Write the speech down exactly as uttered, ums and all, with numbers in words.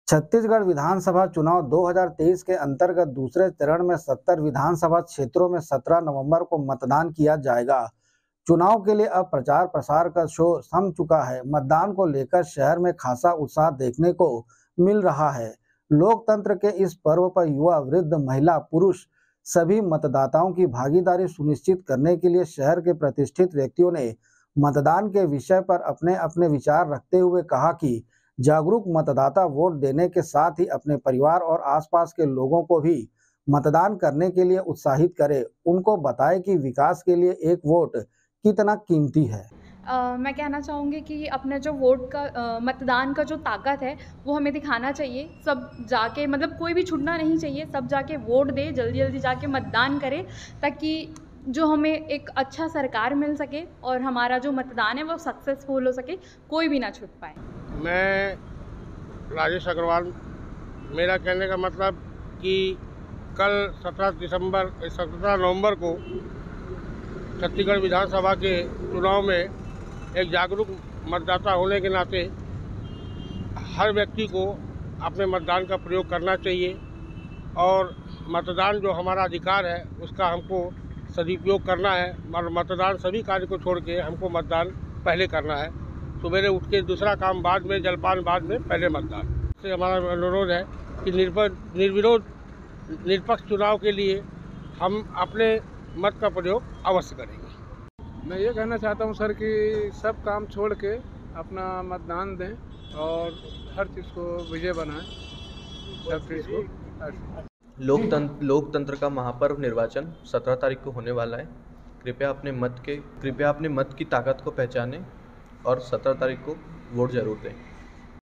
छत्तीसगढ़ विधानसभा चुनाव दो हज़ार तेईस के अंतर्गत दूसरे चरण में सत्तर विधानसभा क्षेत्रों में सत्रह नवंबर को मतदान किया जाएगा। चुनाव के लिए अब प्रचार प्रसार का शोर थम चुका है। मतदान को लेकर शहर में खासा उत्साह देखने को मिल रहा है। लोकतंत्र के इस पर्व पर युवा, वृद्ध, महिला, पुरुष सभी मतदाताओं की भागीदारी सुनिश्चित करने के लिए शहर के प्रतिष्ठित व्यक्तियों ने मतदान के विषय पर अपने अपने विचार रखते हुए कहा कि जागरूक मतदाता वोट देने के साथ ही अपने परिवार और आसपास के लोगों को भी मतदान करने के लिए उत्साहित करें। उनको बताएं कि विकास के लिए एक वोट कितना कीमती है। uh, मैं कहना चाहूँगी कि अपने जो वोट का uh, मतदान का जो ताकत है वो हमें दिखाना चाहिए। सब जाके मतलब कोई भी छूटना नहीं चाहिए, सब जाके वोट दे, जल्दी जल्दी जाके मतदान करें ताकि जो हमें एक अच्छा सरकार मिल सके और हमारा जो मतदान है वो सक्सेसफुल हो सके, कोई भी ना छूट पाए। मैं राजेश अग्रवाल, मेरा कहने का मतलब कि कल सत्रह दिसंबर सत्रह नवंबर को छत्तीसगढ़ विधानसभा के चुनाव में एक जागरूक मतदाता होने के नाते हर व्यक्ति को अपने मतदान का प्रयोग करना चाहिए और मतदान जो हमारा अधिकार है उसका हमको सदुपयोग करना है। और मतदान सभी कार्य को छोड़ के हमको मतदान पहले करना है। सुबह उठ के दूसरा काम बाद में, जलपान बाद में, पहले मतदान। से हमारा अनुरोध है कि निर्विरोध निष्पक्ष चुनाव के लिए हम अपने मत का प्रयोग अवश्य करेंगे। मैं ये कहना चाहता हूँ सर कि सब काम छोड़ के अपना मतदान दें और हर चीज़ को विजय बनाएं, सब चीज़ को। लोकतंत्र लोकतंत्र का महापर्व निर्वाचन सत्रह तारीख को होने वाला है। कृपया अपने मत के कृपया अपने मत की ताकत को पहचानें और सत्रह तारीख को वोट जरूर दें।